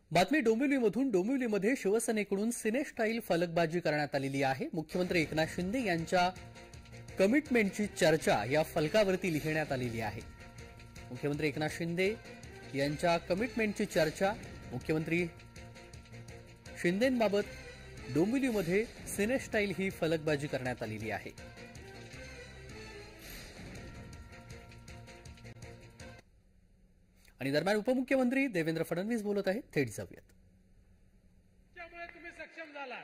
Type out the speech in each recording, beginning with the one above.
बातमी डोंबिवलीमधून. डोंबिवलीमध्ये शिवसेनेकडून सिनेस्टाईल फलकबाजी करण्यात आलेली आहे. मुख्यमंत्री एकनाथ शिंदे यांच्या कमिटमेंटची चर्चा या फलकावरती लिहिण्यात आलेली आहे. मुख्यमंत्री एकनाथ शिंदे यांच्या कमिटमेंटची चर्चा मुख्यमंत्री शिंदेंबाबत डोंबिवलीमध्ये सिनेस्टाईल ही फलकबाजी करण्यात आलेली आहे. आणि दरम्यान उपमुख्यमंत्री देवेंद्र फडणवीस बोलत आहेत. थेट जाऊयात. त्यामुळे तुम्ही सक्षम झाला.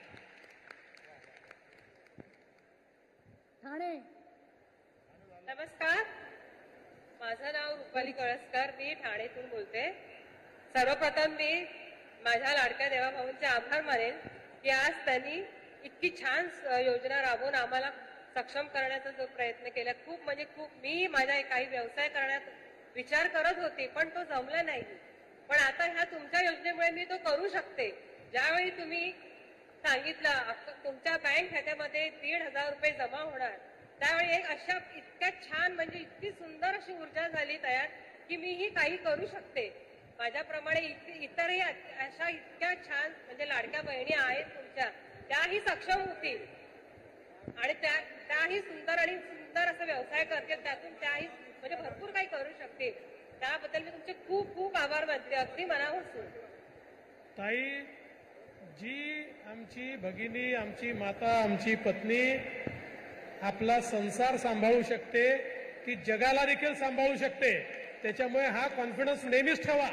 ठाणे. नमस्कार, माझं नाव रुपाली कळसकर, मी ठाणेतून बोलते. सर्वप्रथम मी माझ्या लाडक्या देवाभाऊंचे आभार मानेन की आज त्यांनी इतकी छान योजना राबवून आम्हाला सक्षम करण्याचा जो प्रयत्न केला, खूप म्हणजे खूप. मी माझा काही व्यवसाय करण्यात विचार करत होते पण तो जमला नाही. पण आता ह्या तुमच्या योजनेमुळे मी तो करू शकते. ज्यावेळी तुम्ही सांगितलं तुमच्या बँक खात्यामध्ये 1,500 रुपये जमा होणार, त्यावेळी एक अशा इतक्या छान म्हणजे इतकी सुंदर अशी ऊर्जा झाली तयार की मीही काही करू शकते. माझ्याप्रमाणे इतरही अशा इतक्या छान म्हणजे लाडक्या बहिणी आहेत तुमच्या, त्याही सक्षम होतील आणि त्याही सुंदर आणि सुंदर असं व्यवसाय करतील, त्यातून त्याही म्हणजे भरपूर काही करू शकतील. त्याबद्दल मी तुमचे खूप खूप आभार मानते, अगदी मनापासून. ताई, जी आमची भगिनी, आमची माता, आमची पत्नी आपला संसार सांभाळू शकते, ती जगाला देखील सांभाळू शकते. त्याच्यामुळे हा कॉन्फिडन्स नेहमीच ठेवा.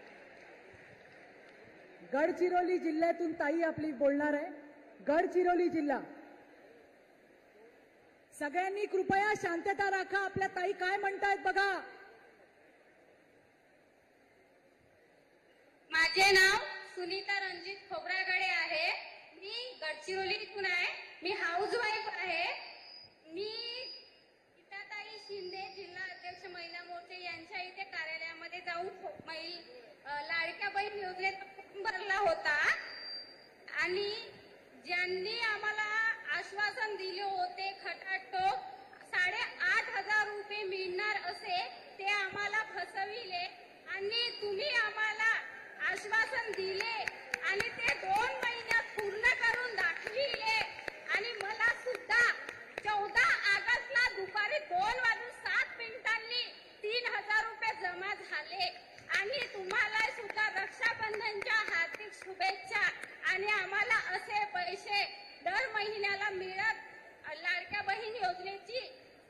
गडचिरोली जिल्ह्यातून ताई आपली बोलणार आहे. गडचिरोली जिल्हा. सगळ्यांनी कृपया शांतता राखा. आपल्या ताई काय म्हणतायत बघा. माझे नाव सुनीता रणजित खोब्रागडे आहे. मी गडचिरोलीतून आहे. मी हाऊसवाईफ आहे. मी गीताताई शिंदे, जिल्हा अध्यक्ष महिला मोर्चे यांच्या इथे कार्यालयामध्ये जाऊन लाडक्या बहीण योजनेचा फॉर्म भरला होता आणि ज्यांनी आम्हाला आश्वासन दिले होते खटाटोप 8,500 रुपये मिळणार असे, ते आम्हाला फसविले. आणि तुम्ही आम्हाला आश्वासन दिले आणि ते 2 महिन्यात पूर्ण करून दाखविले. आणि मला सुद्धा 14 ऑगस्टला दुपारी 2:07 3,000 रुपये जमा झाले. आणि तुम्हाला सुद्धा रक्षाबंधनच्या हार्दिक शुभेच्छा. आणि आम्हाला असे पैसे दर महिन्याला मिळत लाडक्या बहीण योजनेची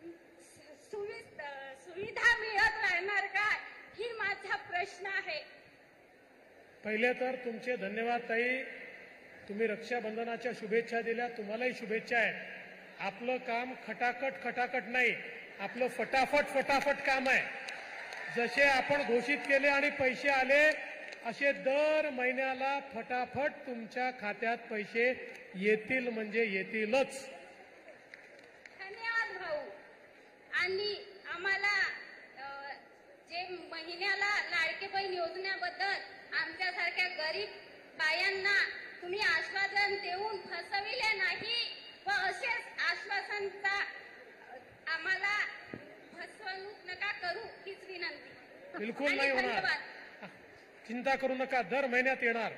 सुविधा मिळत राहणार का, ही माझा प्रश्न आहे. पहिले तर तुमचे धन्यवाद ताई. तुम्ही रक्षाबंधनाच्या शुभेच्छा दिल्या, तुम्हालाही शुभेच्छा आहे. आपलं काम खटाखट नाही, आपलं फटाफट काम आहे. जसे आपण घोषित केले आणि पैसे आले, असे दर महिन्याला फटाफट तुमच्या खात्यात पैसे येतील म्हणजे येतीलच. धन्यवाद भाऊ. आणि आम्हाला जे महिन्याला लाडके बहीण योजनेबद्दल आमच्यासारख्या गरीब बायांना तुम्ही आश्वासन देऊन फसविले नाही व असेच आश्वासनचा आम्हाला फसवणूक नका करू, हीच विनंती. बिलकुल नाही होणार, चिंता करू नका, दर महिन्यात येणार.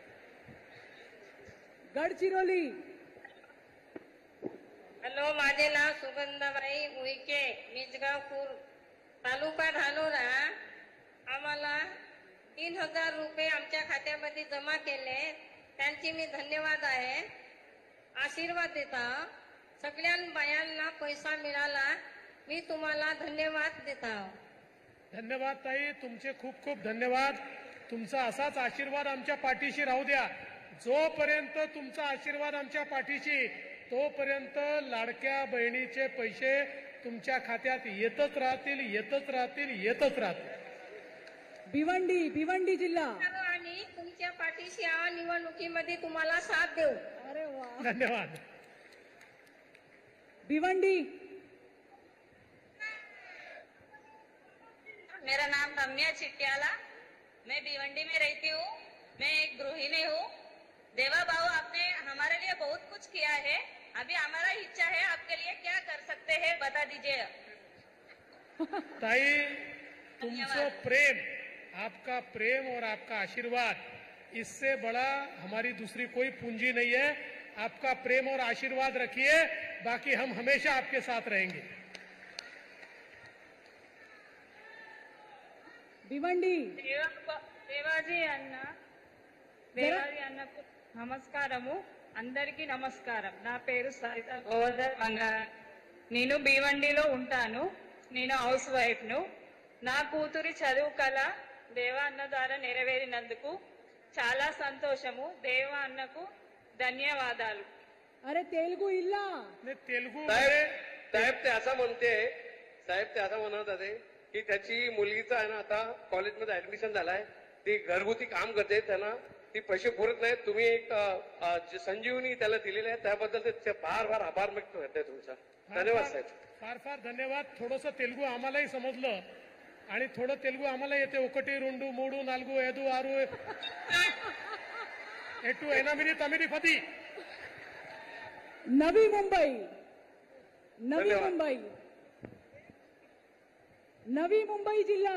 गडचिरोली. हॅलो, माझे नाव सुगंधाबाई उईके, मिजगावपूर, तालुका धानोरा. आम्हाला 3,000 रुपये आमच्या खात्यामध्ये जमा केले, त्यांची मी धन्यवाद आहे. आशीर्वाद देता. सगळ्या बायांना पैसा मिळाला, मी तुम्हाला धन्यवाद देता. धन्यवाद ताई, तुमचे खूप खूप धन्यवाद. तुमचा असाच आशीर्वाद आमच्या पाठीशी राहू द्या. जोपर्यंत तुमचा आशीर्वाद आमच्या पाठीशी, तोपर्यंत लाडक्या बहिणीचे पैसे तुमच्या खात्यात येतच राहतील. भिवंडी जिल्हा. आणि तुमच्या पाठीशी या निवडणुकीमध्ये तुम्हाला साथ देऊ. अरे वा, धन्यवाद. भिवंडी. मेरा नाम रम्या चिट्याला, मैं भिवंडी में रहती हूँ. मैं एक गृहिणी हूँ. देवा बाबू, आपने हमारे लिए बहुत कुछ किया है. अभी हमारा इच्छा है, आपके लिए क्या कर सकते हैं बता दीजिए. ताई, तुमचं प्रेम, आपका प्रेम और आपका आशीर्वाद इससे बड़ा हमारी दूसरी कोई पूंजी नहीं है। आपका प्रेम और आशीर्वाद रखिए, बाकी हम हमेशा आपके साथ रहेंगे। भिवंडी దేవాజీ అన్నకు నమస్కారము. అందరికీ నమస్కారం. నా పేరు సరిత గోవర్ధన్ బంగార. నేను భీవండిలో ఉంటాను. నేను హౌస్ వైఫ్ ను. నా కూతురి చదువు కళ దేవా అన్న ద్వారా నెరవేరినందుకు చాలా సంతోషము. దేవా అన్నకు ధన్యవాదాలు. अरे तेलुगू इल्ला नाही, तेलुगू साहेब ते असं म्हणत होते की त्याची मुलगीचा आहे ना आता कॉलेजमध्ये ऍडमिशन झालाय. ती घरगुती काम करते, त्यांना ती पैसे पुरत नाही. तुम्ही एक संजीवनी त्याला दिलेली आहे, त्याबद्दल ते फार फार आभार व्यक्त करते तुमचा. धन्यवाद साहेब. फार फार धन्यवाद. थोडंसं तेलुगू आम्हालाही समजलं आणि थोडं तेलुगू आम्हाला येते. ఒకటి రెండు మూడు నాలుగు ఐదు ఆరు ఎటు ఎనిమిది తొమ్మిది 10. नवी मुंबई नवी मुंबई जिल्हा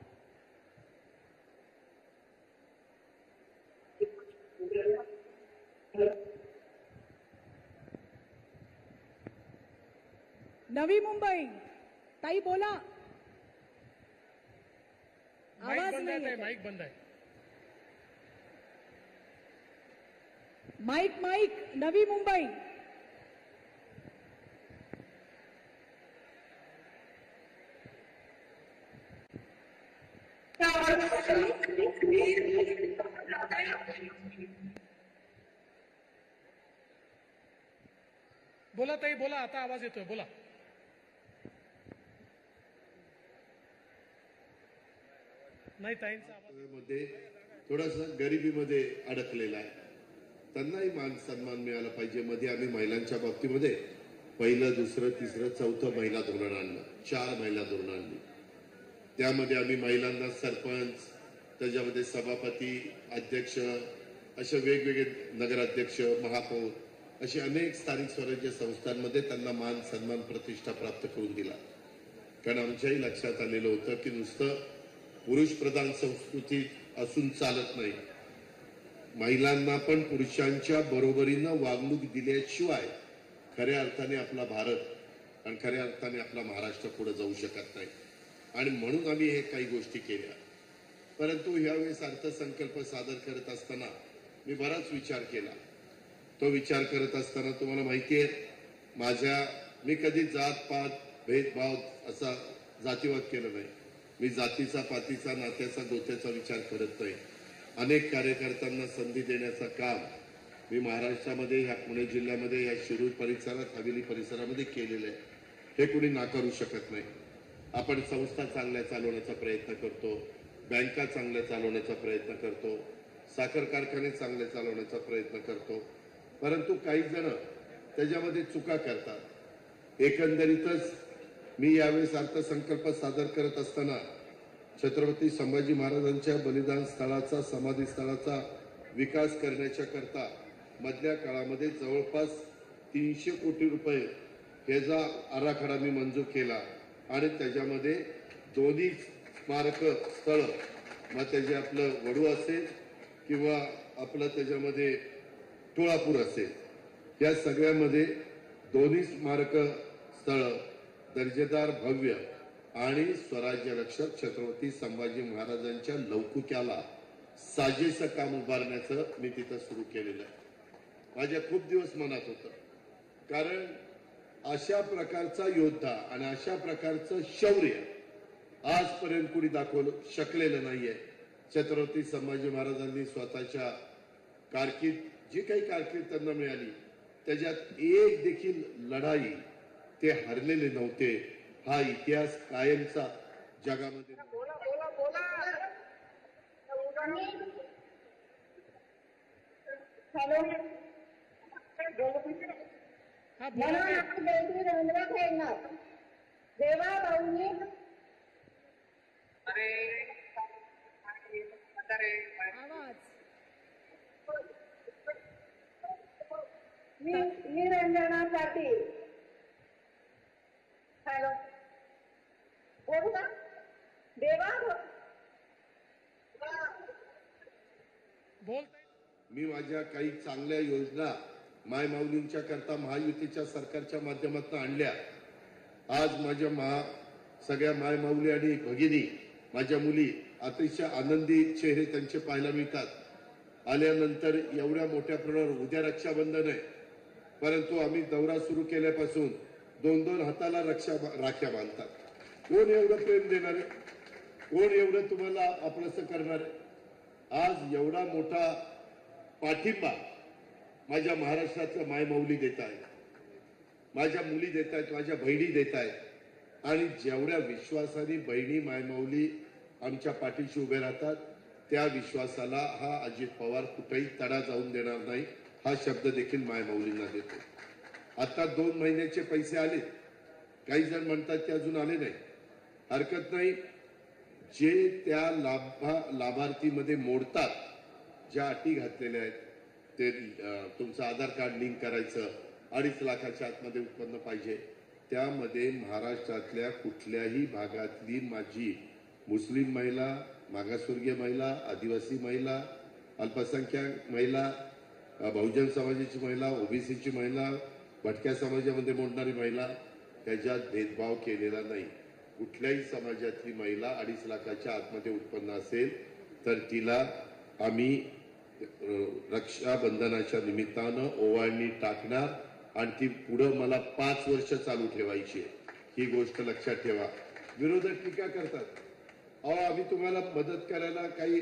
नवी मुंबई. ताई बोला, माईक आवाज बंद नाही आहे, येत. माईक बंद आहे. माईक नवी मुंबई. बोला ताई, बोला. आता आवाज येतोय, बोला. नाही, ताईंचा आवाज मध्ये थोडासा गरिबीमध्ये अडकलेला आहे, त्यांनाही मान सन्मान मिळाला पाहिजे. मध्ये आम्ही महिलांच्या बाबतीमध्ये पहिलं, दुसरं, तिसरं, चौथं महिला धोरण आणलं, 4 महिला धोरण आणली. त्यामध्ये आम्ही महिलांना सरपंच, त्याच्यामध्ये सभापती, अध्यक्ष, असे वेगवेगळे नगराध्यक्ष, महापौर, असे अनेक स्थानिक स्वराज्य संस्थांमध्ये त्यांना मान सन्मान प्रतिष्ठा प्राप्त करून दिला. कारण आमच्याही लक्षात आलेलं होतं की नुसतं पुरुष प्रधान संस्कृती असून चालत नाही. महिलांना पण पुरुषांच्या बरोबरीनं वागणूक दिल्याशिवाय खऱ्या अर्थाने आपला भारत आणि खऱ्या अर्थाने आपला महाराष्ट्र पुढे जाऊ शकत नाही. आणि म्हणून आम्ही हे काही गोष्टी केल्या. परंतु यावेळेस अर्थसंकल्प सादर करत असताना मी बराच विचार केला. तो विचार करत असताना तुम्हाला माहिती आहे, मी कधी जात पात भेदभाव असा जातीवाद केला नाही. मी जातीचा, पातीचा, नात्याचा, गोत्याचा विचार करत नाही. अनेक कार्यकर्त्यांना संधी देण्याचं काम मी महाराष्ट्रामध्ये, ह्या पुणे जिल्ह्यामध्ये, या शिरूर परिसरात, हवेली परिसरामध्ये केलेलं आहे. हे कुणी नाकारू शकत नाही. आपण संस्था चांगल्या चालवण्याचा प्रयत्न करतो, बँका चांगल्या चालवण्याचा प्रयत्न करतो, साखर कारखाने चांगले चालवण्याचा प्रयत्न करतो. परंतु काही जण त्याच्यामध्ये चुका करतात. एकंदरीतच मी यावेळेस अर्थसंकल्प सादर करत असताना छत्रपती संभाजी महाराजांच्या बलिदान स्थळाचा, समाधी स्थळाचा विकास करण्याच्या करता मधल्या काळामध्ये जवळपास 300 कोटी रुपये याचा आराखडा मी मंजूर केला. आणि त्याच्यामध्ये दोन्ही स्मारक स्थळ, मग त्याचे आपलं वडू असेल किंवा आपलं त्याच्यामध्ये तुळापूर असेल, या सगळ्यामध्ये दोन्ही स्मारक स्थळ दर्जेदार, भव्य आणि स्वराज्य रक्षक छत्रपती संभाजी महाराजांच्या लौकिकाला साजेसं काम उभारण्याचं मी तिथं सुरू केलेलं आहे. माझ्या खूप दिवस मनात होतं, कारण अशा प्रकारचा योद्धा आणि अशा प्रकारचं शौर्य आजपर्यंत कुणी दाखवलं शकलेलं नाहीये. छत्रपती संभाजी महाराजांनी स्वतःच्या कारकीर्द, जी काही कारकीर्द त्यांना मिळाली, त्याच्यात एक देखील लढाई ते हरलेले नव्हते. हा इतिहास कायमचा जगामध्ये. हा, बोला. देवा भाऊनी आवाज निरंजनासाठी बोलता देवा मी माझ्या काही चांगल्या योजना मायमाऊलींच्या करता महायुतीच्या सरकारच्या माध्यमातून आणल्या. आज माझ्या सगळ्या मायमाऊली आणि भगिनी माझ्या मुली अतिशय आनंदी चेहरे त्यांचे पाहायला मिळतात. आल्यानंतर एवढ्या मोठ्या प्रमाणावर उद्या रक्षाबंधन आहे, परंतु आम्ही दौरा सुरू केल्यापासून 2-2 हाताला राख्या बांधतात. कोण एवढं प्रेम देणार आहे? कोण एवढं तुम्हाला आपलंसं करणार आहे? आज एवढा मोठा पाठिंबा माझ्या महाराष्ट्रातल्या मायमाऊली देत आहेत, माझ्या मुली देत आहेत, माझ्या बहिणी देत आहेत. आणि जेवढ्या विश्वासाने बहिणी मायमाऊली आमच्या पाठीशी उभे राहतात, त्या विश्वासाला हा अजित पवार कुठेही तडा जाऊन देणार नाही, हा शब्द देखील मायमाऊलींना देतो. आता 2 महिन्याचे पैसे आले, काही जण म्हणतात की अजून आले नाही. हरकत नाही. जे त्या लाभार्थीमध्ये मोडतात, ज्या अटी घातलेल्या आहेत, ते तुमचं आधार कार्ड लिंक करायचं, 2.5 लाखाच्या आतमध्ये उत्पन्न पाहिजे, त्यामध्ये महाराष्ट्रातल्या कुठल्याही भागातली माझी मुस्लिम महिला, मागासवर्गीय महिला, आदिवासी महिला, अल्पसंख्याक महिला, बहुजन समाजाची महिला, ओबीसीची महिला, भटक्या समाजामध्ये मोडणारी महिला, त्याच्यात भेदभाव केलेला नाही. कुठल्याही समाजातली महिला 2.5 लाखाच्या आतमध्ये उत्पन्न असेल तर तिला आम्ही रक्षाबंधनाच्या निमित्तानं ओवाळणी टाकणार आणि ती पुढं मला 5 वर्ष चालू ठेवायची आहे. ही गोष्ट लक्षात ठेवा. विरोधक टीका करतात, अहो आम्ही तुम्हाला मदत करायला काही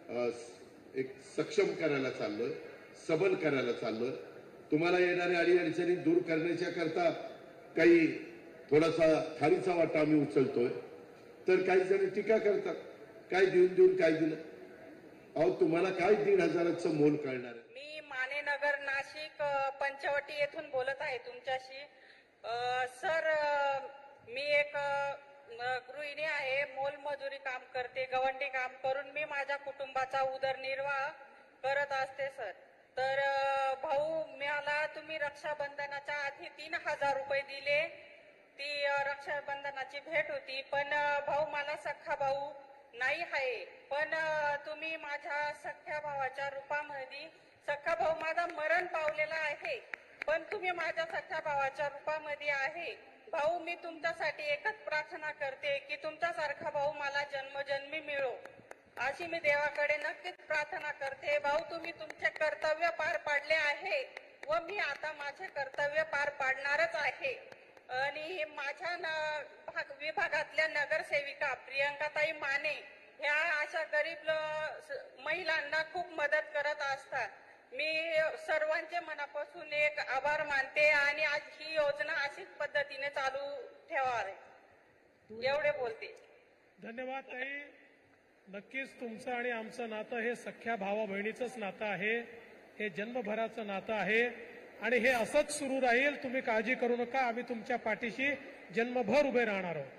एक सक्षम करायला चाललोय, सबल करायला चाललोय, तुम्हाला येणाऱ्या अडीअडचणी दूर करण्याच्या करता काही थोडासा खारीचा वाटा आम्ही उचलतोय. तर काही जण टीका करतात, काय देऊन काय दिलं? अहो तुम्हाला काय 1,500चं मोल कळणार आहे? मी मानेनगर नाशिक पंचवटी येथून बोलत आहे तुमच्याशी. सर, मी एक गृहिणी आहे, मोलमजुरी काम करते, गवंडी काम करून मी माझ्या कुटुंबाचा उदरनिर्वाह करत असते सर. तर भाऊ, मला तुम्ही रक्षाबंधनाच्या आधी 3,000 रुपये दिले, ती रक्षाबंधनाची भेट होती. पण भाऊ, मला सख्खा भाऊ नाही आहे, पण तुम्ही माझ्या सख्ख्या भावाच्या रूपामध्ये, सख्खा भाऊ माझा मरण पावलेला आहे, पण तुम्ही माझ्या सख्ख्या भावाच्या रूपामध्ये आहे. भाऊ, मी तुमच्यासाठी एकच प्रार्थना करते की तुमच्यासारखा भाऊ मला जन्मजन्मी मिळो, अशी मी देवाकडे नक्कीच प्रार्थना करते. भाऊ, तुम्ही तुमचे कर्तव्य पार पाडले आहे व मी आता माझे कर्तव्य पार पाडणारच आहे. आणि माझ्या विभागातल्या नगरसेविका प्रियंकाताई माने ह्या अशा गरीब महिलांना खूप मदत करत असतात. मी सर्वांचे मनापासून एक आभार मानते आणि आज ही योजना अशीच पद्धतीने चालू ठेवावी, एवढे बोलते. धन्यवाद ताई. नक्कीच तुमचं आणि आमचं नातं हे सख्ख्या भावा बहिणीचंच नातं आहे, हे जन्मभराचं नातं आहे आणि हे असंच सुरू राहील. तुम्ही काळजी करू नका, आम्ही तुमच्या पाठीशी जन्मभर उभे राहणार आहोत.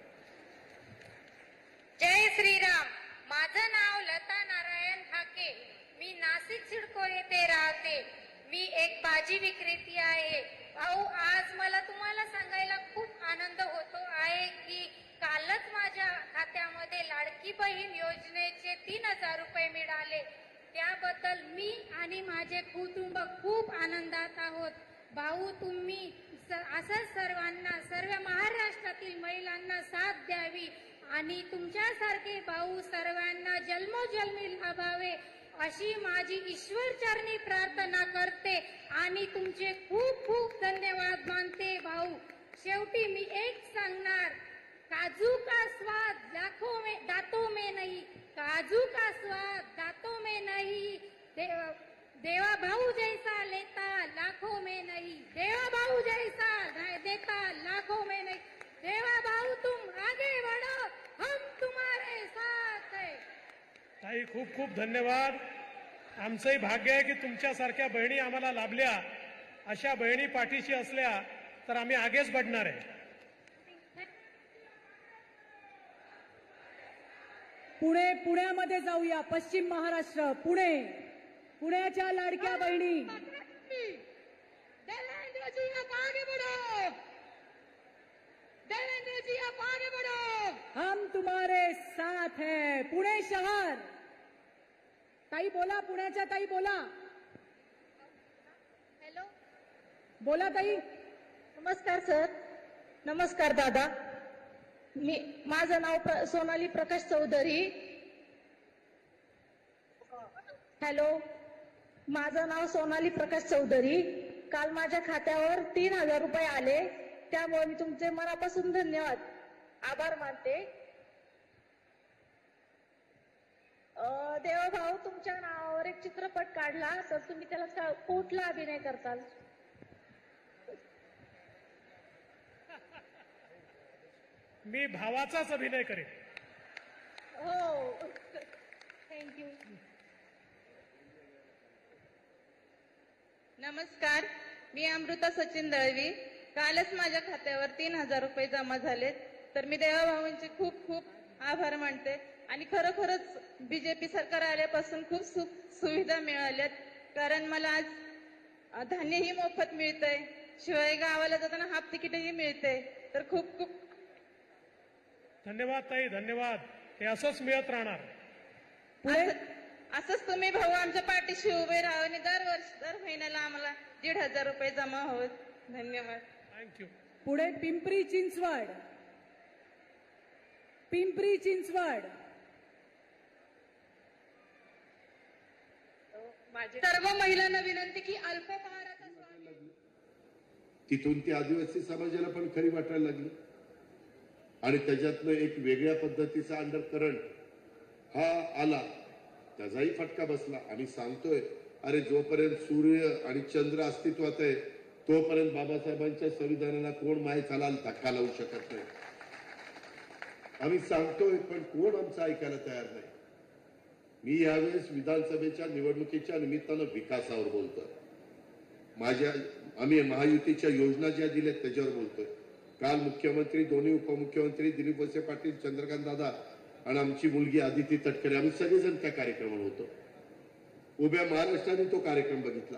जय श्रीराम. माझं नाव लता नारायण ठाके. मी नाशिक सिडको येथे राहते. मी एक भाजी विक्रेती आहे. भाऊ, आज मला तुम्हाला सांगायला खूप आनंद होतो आहे की कालच माझ्या खात्यामध्ये लाडकी बहीण योजनेचे 3,000 रुपये मिळाले. त्याबद्दल मी आणि माझे कुटुंब खूप आनंदात आहोत. भाऊ, तुम्ही असंच सर्वांना, सर्व महाराष्ट्रातील महिलांना साथ द्यावी आणि तुमच्यासारखे भाऊ सर्वांना जन्मोजन्मी लाभावे अशी माझी ईश्वरचरणी प्रार्थना करते आणि तुमचे खूप खूप धन्यवाद मानते. भाऊ, शेवटी मी एक सांगणार, काजू का स्वाद दांतों में नहीं, काजू का स्वाद दांतों में नहीं, देवा भाऊ जैसा लेता लाखों में नहीं, देवा भाऊ जैसा देता लाखों में नहीं, देवा भाऊ तुम आगे बढ़ो, हम तुम्हारे साथ है. ताई, खूप खूप धन्यवाद. आमचंही भाग्य आहे की तुमच्यासारख्या बहिणी आम्हाला लाभल्या. अशा बहिणी पाठीशी असल्या तर आम्ही आगेच बढणार आहे. पुण्यामध्ये जाऊया. पश्चिम महाराष्ट्र, पुण्याच्या लाडक्या बहिणी. देवेंद्र जी आप आगे बढ़ो, देवेंद्र जी आप आगे बढ़ो, हम तुम्हारे साथ हैं. पुणे शहर, ताई बोला, पुण्याच्या ताई बोला. हॅलो, बोला ताई. नमस्कार सर. नमस्कार दादा. माझं नाव सोनाली प्रकाश चौधरी. हॅलो, माझं नाव सोनाली प्रकाश चौधरी. काल माझ्या खात्यावर 3,000 रुपये आले, त्यामुळे मी तुमचे मनापासून धन्यवाद आभार मानते. देवाभाऊ, तुमच्या नावावर एक चित्रपट काढला तर तुम्ही त्याला कुठला अभिनय करताल? मी भावाचाच अभिनय करेन. हो, थँक्यू. नमस्कार, मी अमृता सचिन दळवी. कालच माझ्या खात्यावर 3,000 रुपये जमा झालेत, तर मी देवाभावांचे खूप खूप आभार मानते. आणि खरोखरच बीजेपी सरकार आल्यापासून खूप सुविधा मिळाल्यात, कारण मला आज धान्यही मोफत मिळतंय, शिवाय गावाला जाताना हाफ तिकीटही मिळते. तर खूप खूप धन्यवाद ताई, धन्यवाद. हे असंच मिळत राहणार. असंच तुम्ही भाऊ आमच्या पाठीशी उभे राहा आणि दर महिन्याला आम्हाला 1,500 रुपये जमा होत. धन्यवाद. थँक्यू. पुढे पिंपरी चिंचवड. पिंपरी चिंचवड. सर्व महिलांना विनंती की अल्पोपहाराचा तिथून ती आदिवासी समाजाला पण खरी वाटायला लागली आणि त्याच्यातनं एक वेगळ्या पद्धतीचा अंडर करंट हा आला, त्याचाही फटका बसला. आम्ही सांगतोय, अरे जोपर्यंत सूर्य आणि चंद्र अस्तित्वात आहे तोपर्यंत बाबासाहेबांच्या संविधानाला कोण माय चालाल धक्का लावू शकत नाही. आम्ही सांगतोय, पण कोण आमचं ऐकायला तयार नाही. मी यावेळेस विधानसभेच्या निवडणुकीच्या निमित्तानं विकासावर बोलतोय. आम्ही महायुतीच्या योजना ज्या दिल्यात त्याच्यावर बोलतोय. काल मुख्यमंत्री, दोन्ही उपमुख्यमंत्री, दिलीप वळसे पाटील, चंद्रकांत दादा आणि आमची मुलगी आदिती तटकरे, आम्ही सगळेजण त्या कार्यक्रमावर होतो. उभ्या महाराष्ट्राने तो कार्यक्रम बघितला.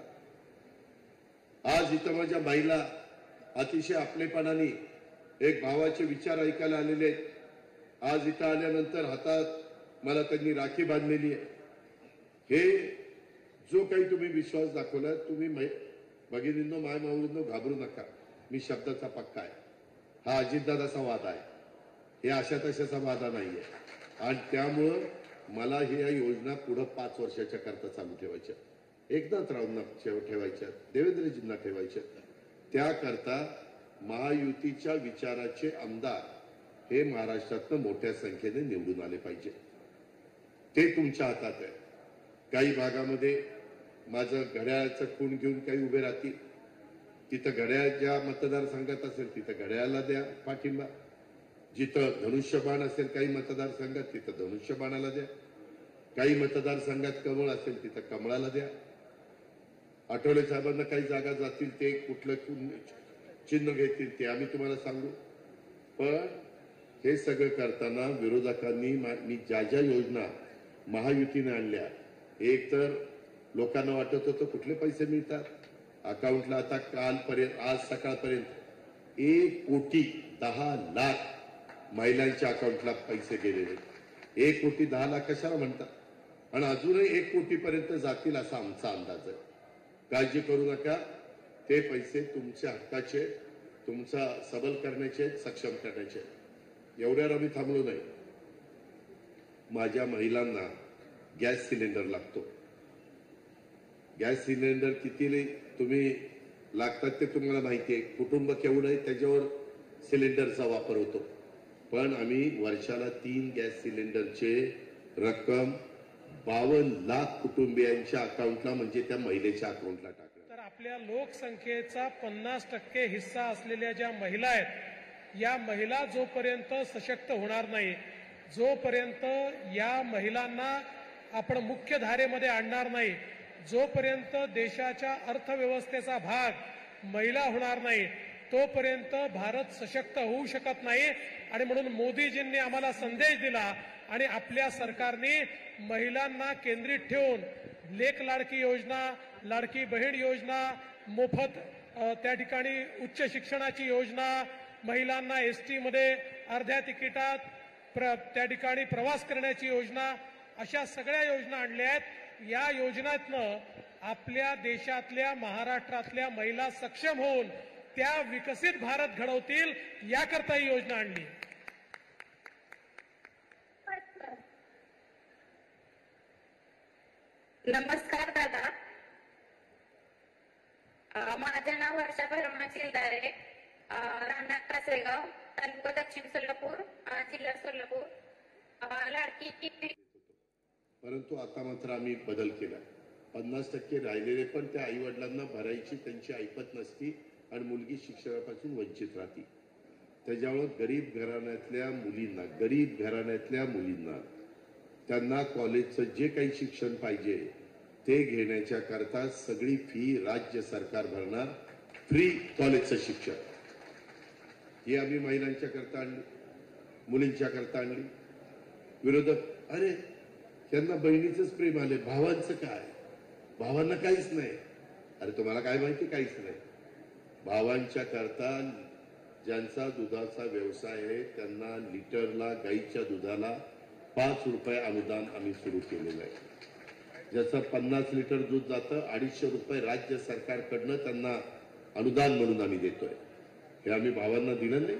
आज इथं माझ्या बाईला अतिशय आपलेपणाने एक भावाचे विचार ऐकायला आलेले आहेत. आज इथं आल्यानंतर हातात मला त्यांनी राखी बांधलेली आहे. हे जो काही तुम्ही विश्वास दाखवला, तुम्ही भगिनींनो, माय माऊलींनो, घाबरू नका. मी शब्दाचा पक्का आहे. हा अजितदादाचा वादा आहे, हे अशा तशाचा वादा नाहीये. आणि त्यामुळं मला या योजना पुढे 5 वर्षाच्या करता चालू ठेवायच्या, एकनाथरावांना ठेवायच्या, देवेंद्रजींना ठेवायच्या. त्याकरता महायुतीच्या विचाराचे आमदार हे महाराष्ट्रातनं मोठ्या संख्येने निवडून आले पाहिजे. ते तुमच्या हातात आहे. काही भागामध्ये माझं घड्याळाचं खूण घेऊन काही उभे राहतील, तिथं घड्याळ ज्या मतदारसंघात असेल तिथं घड्याळाला द्या पाठिंबा. जिथं धनुष्यबाण असेल काही मतदारसंघात तिथं धनुष्यबाणाला द्या. काही मतदारसंघात कमळ असेल तिथं कमळाला द्या. आठवले साहेबांना काही जागा जातील ते कुठलं चिन्ह घेतील ते आम्ही तुम्हाला सांगू. पण हे सगळं करताना विरोधकांनी मी ज्या ज्या योजना महायुतीने आणल्या, एक तर लोकांना वाटत होतं कुठले पैसे मिळतात अकाउंटला. आता कालपर्यंत, आज सकाळपर्यंत 1,10,00,000 महिलांच्या अकाउंटला पैसे गेलेले. 1,10,00,000 कशाला म्हणतात, आणि अजूनही 1 कोटीपर्यंत जातील असा आमचा अंदाज आहे. काळजी करू नका. ते पैसे तुमच्या हक्काचे, तुमचा सबल करण्याचे, सक्षम करण्याचे. एवढ्यावर आम्ही थांबलो नाही. माझ्या महिलांना गॅस सिलेंडर लागतो. गॅस सिलेंडर किती तुम्ही लागतात ते तुम्हाला माहिती आहे. कुटुंब केवढं आहे त्याच्यावर सिलेंडरचा वापर होतो. पण आम्ही वर्षाला 3 गॅस सिलेंडरचे रक्कम 52 लाख कुटुंबियांच्या अकाउंटला, म्हणजे त्या महिलेच्या अकाउंटला टाकलं. तर आपल्या लोकसंख्येचा 50% हिस्सा असलेल्या ज्या महिला आहेत, या महिला जोपर्यंत सशक्त होणार नाही, जोपर्यंत या महिलांना आपण मुख्य धारेमध्ये आणणार नाही, जोपर्यंत देशाच्या अर्थव्यवस्थेचा भाग महिला होणार नाही, तोपर्यंत भारत सशक्त होऊ शकत नाही. आणि म्हणून मोदीजींनी आम्हाला संदेश दिला आणि आपल्या सरकारने महिलांना केंद्रित ठेवून लेक लाडकी योजना, लाडकी बहीण योजना, मोफत त्या ठिकाणी उच्च शिक्षणाची योजना, महिलांना एसटी मध्ये अर्ध्या तिकिटात त्या ठिकाणी प्रवास करण्याची योजना, अशा सगळ्या योजना आणल्या आहेत. या योजनेतनं आपल्या देशातल्या महाराष्ट्रातल्या महिला सक्षम होऊन त्या विकसित भारत घडवतील याकरता ही योजना आणली. नमस्कार दादा, माझं नाव वर्षा भरमा चिलदारे, राहणार कासेगाव, तालुका दक्षिण सोलापूर, जिल्हा सोलापूर. लाडकी परंतु आता मात्र आम्ही बदल केला. 50% राहिलेले पण त्या आई वडिलांना भरायची त्यांची ऐपत नसती आणि मुलगी शिक्षणापासून वंचित राहते. त्याच्यामुळे गरीब घराण्यातल्या मुलींना त्यांना कॉलेजचं जे काही शिक्षण पाहिजे ते घेण्याच्या करता सगळी फी राज्य सरकार भरणार. फ्री कॉलेजचं शिक्षण हे आम्ही महिलांच्या करता आणली, मुलींच्या करता आणली. विरोधक अरे त्यांना बहिणीचंच प्रेम आले, भावांचं काय, भावांना काहीच नाही. अरे तुम्हाला काय माहिती, काहीच नाही. भावांच्या करता ज्यांचा दुधाचा व्यवसाय आहे त्यांना लिटरला गाईच्या दुधाला 5 रुपये अनुदान आम्ही सुरू केलेलं आहे. ज्याचं 50 लिटर दूध जातं 250 रुपये राज्य सरकारकडनं त्यांना अनुदान म्हणून आम्ही देतोय. हे आम्ही भावांना दिलं नाही.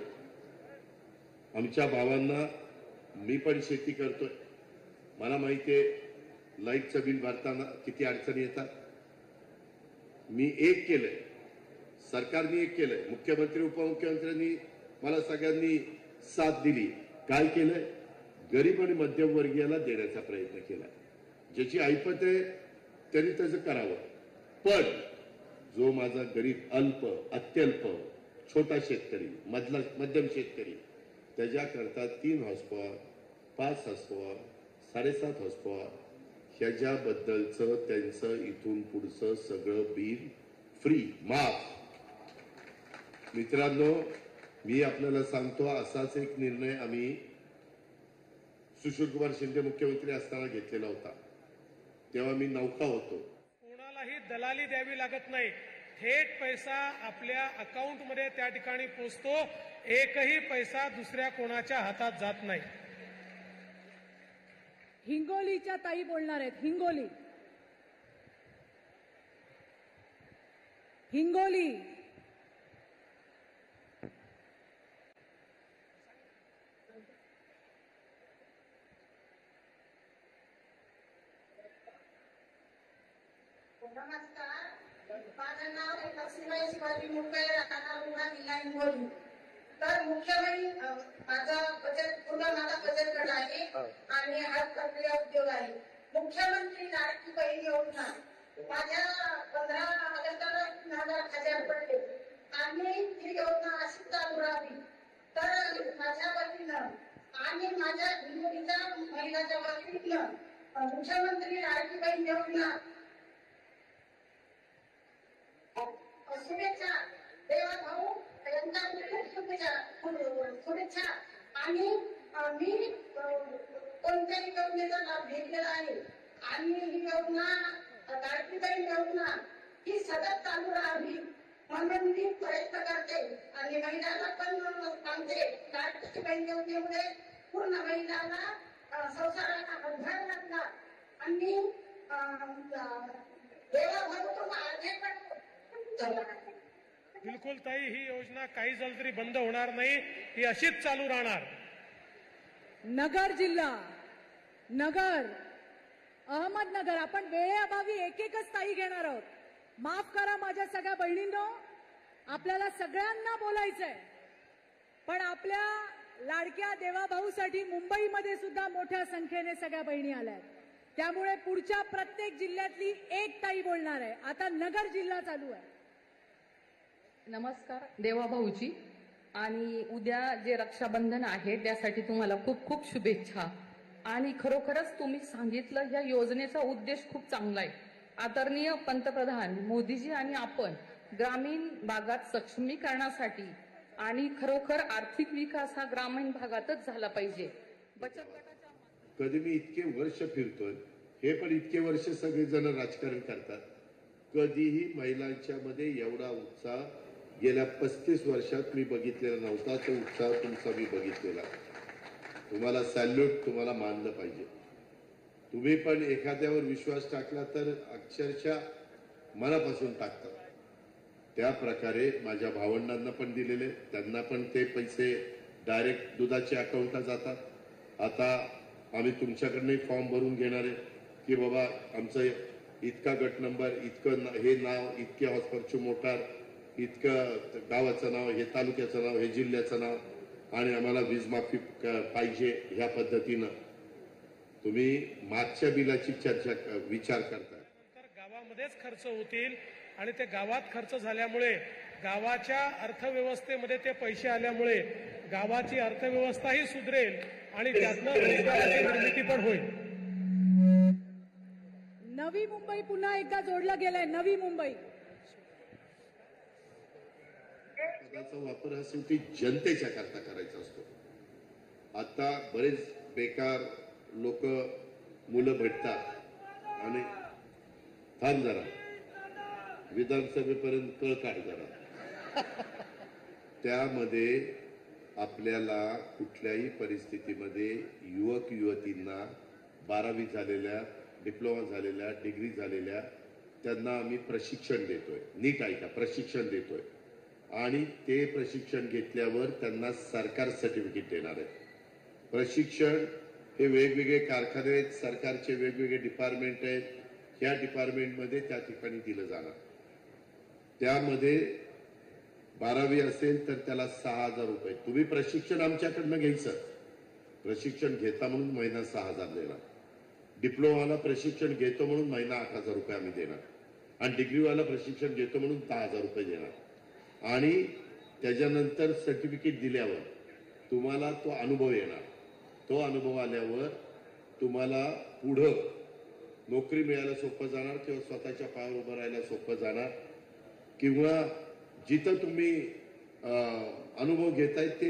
आमच्या भावांना, मी पण शेती करतोय, मला माहितीये लाईटचं बिल भरताना किती अडचणी येतात. मी एक केलंय, सरकारने एक केलंय, मुख्यमंत्री उपमुख्यमंत्र्यांनी मला सगळ्यांनी साथ दिली. काय केलंय? गरीब आणि मध्यमवर्गीयाला देण्याचा प्रयत्न केला. ज्याची ऐपत आहे त्यांनी त्याचं करावं. पण जो माझा गरीब, अल्प, अत्यल्प, छोटा शेतकरी, मध्यम शेतकरी, त्याच्याकरता 3 हॉर्सपॉवर, 5 हॉर्सपॉवर, 7.5 हॉर्सपॉवर ह्याच्याबद्दलचं त्यांचं इथून पुढचं सगळं बिल फ्री, माफ. मित्रांनो, मी आपल्याला सांगतो, असाच एक निर्णय आम्ही सुशीलकुमार शिंदे मुख्यमंत्री असताना घेतलेला होता. तेव्हा मी नौका होतो. कोणालाही दलाली द्यावी लागत नाही. थेट पैसा आपल्या अकाउंटमध्ये त्या ठिकाणी पोहोचतो. एकही पैसा दुसऱ्या कोणाच्या हातात जात नाही. हिंगोलीच्या ताई बोलणार आहेत. हिंगोली. नमस्कार, माझं नाव लक्ष्मीबाई शिवाजी मुंबई, राहणार जिल्हा हिंगोली. तर मुख्यमंत्री माझा बचत गट आहे आणि हात प्रक्रिया उद्योग आहे. मुख्यमंत्री लाडकी बहीण योजना माझ्या 15 ऑगस्टला 3,000 खात्यावर पडले आणि ही योजना अशी चालू राहावी. तर माझ्या वतीनं आणि माझ्या हिंगोलीच्या महिलाच्या वतीनं मुख्यमंत्री लाडकी बहीण योजना शुभेच्छा. देवा भाऊ यांना शुभेच्छा. आणि मी कोणत्याही योजनेचा लाभ घेतलेला आहे आणि ही योजना, लाडकी बहीण योजना ही सतत चालू राहावी म्हणून मी प्रयत्न करते आणि महिलांना पण सांगते, लाडकी बहीण योजनेमुळे पूर्ण महिलांना संसाराला हातभार लागला आणि देवा भाऊ तो मागे पण बिलकुल ताई, ही योजना काही झालं तरी बंद होणार नाही, ही अशीच चालू राहणार. नगर जिल्हा, नगर, अहमदनगर. आपण वेळेअभावी एकच ताई घेणार आहोत. माफ करा माझ्या सगळ्या बहिणींनो, आपल्याला सगळ्यांना बोलायचंय, पण आपल्या लाडक्या देवाभाऊसाठी मुंबईमध्ये सुद्धा मोठ्या संख्येने सगळ्या बहिणी आल्या. त्यामुळे पुढच्या प्रत्येक जिल्ह्यातली एक ताई बोलणार आहे. आता नगर जिल्हा चालू आहे. नमस्कार देवाभाऊजी, आणि उद्या जे रक्षाबंधन आहे त्यासाठी तुम्हाला खूप खूप शुभेच्छा. आणि खरोखरच तुम्ही सांगितलं, या योजनेचा उद्देश खूप चांगला आहे. आदरणीय पंतप्रधान मोदीजी आणि आपण ग्रामीण भागात सक्षमीकरणासाठी आणि खरोखर आर्थिक विकास हा ग्रामीण भागातच झाला पाहिजे. बचत गटाच्या कधी मी इतके वर्ष फिरतोय, हे पण इतके वर्ष सगळेजण राजकारण करतात, कधीही महिलांच्या मध्ये एवढा उत्साह गेल्या 35 वर्षात मी बघितलेला नव्हता. तो उत्साह तुमचा मी बघितलेला. तुम्हाला सॅल्यूट, तुम्हाला मानलं पाहिजे. तुम्ही पण एखाद्यावर विश्वास टाकला तर अक्षरशः मनापासून टाकतात. त्या प्रकारे माझ्या भावंडांना पण दिलेले, त्यांना पण ते पैसे डायरेक्ट दुधाच्या अकाउंटला जातात. आता आम्ही तुमच्याकडनं फॉर्म भरून घेणार आहे की बाबा आमचं इतका गट नंबर, इतकं हे नाव, इतके हॉर्सपावरची मोटार, इतकं गावाचं नाव, हे तालुक्याचं नाव, हे जिल्ह्याचं नाव, आणि आम्हाला वीज माफी पाहिजे. ह्या पद्धतीनं तुम्ही मागच्या बिलाची विचार करताय. गावामध्येच खर्च होतील आणि ते गावात खर्च झाल्यामुळे गावाच्या अर्थव्यवस्थेमध्ये ते पैसे आल्यामुळे गावाची अर्थव्यवस्थाही सुधरेल आणि त्यातनं रोजगाराची निर्मिती पण होईल. नवी मुंबई पुन्हा एकदा जोडला गेलाय. नवी मुंबई पदाचा वापर हा शेवटी जनतेच्या करता करायचा असतो. आता बरेच बेकार लोक मुलं भेटतात आणि थांब जरा, विधानसभेपर्यंत कळ काढ जरा. त्यामध्ये आपल्याला कुठल्याही परिस्थितीमध्ये युवक युवतींना 12वी झालेल्या, डिप्लोमा झालेल्या, डिग्री झालेल्या त्यांना आम्ही प्रशिक्षण देतोय. नीट ऐका, प्रशिक्षण देतोय. आणि ते प्रशिक्षण घेतल्यावर त्यांना सरकार सर्टिफिकेट देणार आहे. प्रशिक्षण हे वेगवेगळे कारखाने आहेत, सरकारचे वेगवेगळे डिपार्टमेंट आहेत. ह्या डिपार्टमेंटमध्ये त्या ठिकाणी दिलं जाणार. त्यामध्ये 12वी असेल तर त्याला 6,000 रुपये. तुम्ही प्रशिक्षण आमच्याकडनं घ्यायचं, प्रशिक्षण घेता म्हणून महिना 6,000 देणार. डिप्लोमाला प्रशिक्षण घेतो म्हणून महिना 8,000 रुपये आम्ही देणार. आणि डिग्रीवाला प्रशिक्षण घेतो म्हणून 10,000 रुपये देणार. आणि त्याच्यानंतर सर्टिफिकेट दिल्यावर तुम्हाला तो अनुभव येणार. तो अनुभव आल्यावर तुम्हाला पुढं नोकरी मिळायला सोपं जाणार किंवा स्वतःच्या पायावर उभं राहायला सोपं जाणार. किंवा जिथं तुम्ही अनुभव घेताय ते